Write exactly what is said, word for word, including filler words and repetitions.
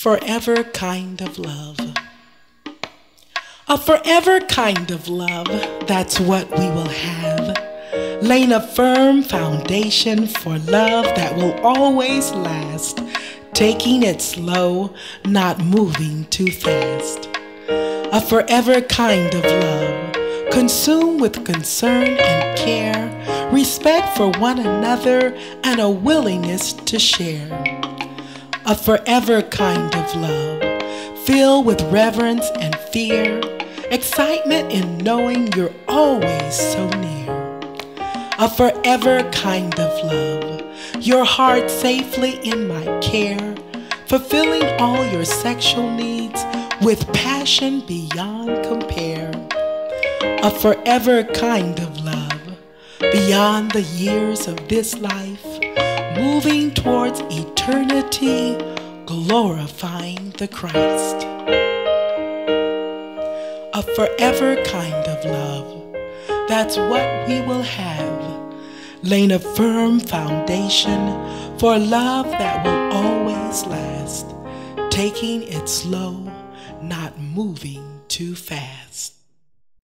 forever kind of love. A forever kind of love, that's what we will have. Laying a firm foundation for love that will always last. Taking it slow, not moving too fast. A forever kind of love, consumed with concern and care, respect for one another, and a willingness to share. A forever kind of love, filled with reverence and fear, excitement in knowing you're always so near. A forever kind of love, your heart safely in my care, fulfilling all your sexual needs with passion beyond compare. A forever kind of love, beyond the years of this life, moving towards eternity, glorifying the Christ. A forever kind of love, that's what we will have, laying a firm foundation for love that will always last, taking it slow, not moving too fast.